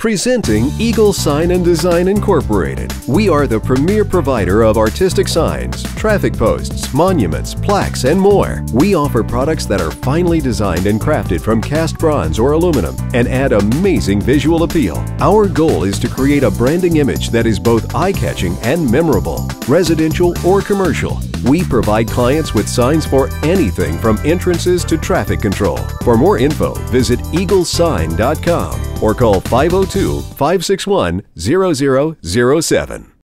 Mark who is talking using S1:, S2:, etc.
S1: Presenting Eagle Sign and Design Incorporated. We are the premier provider of artistic signs, traffic posts, monuments, plaques, and more. We offer products that are finely designed and crafted from cast bronze or aluminum and add amazing visual appeal. Our goal is to create a branding image that is both eye-catching and memorable, residential or commercial. We provide clients with signs for anything from entrances to traffic control. For more info, visit eaglesign.com or call 502-561-0007.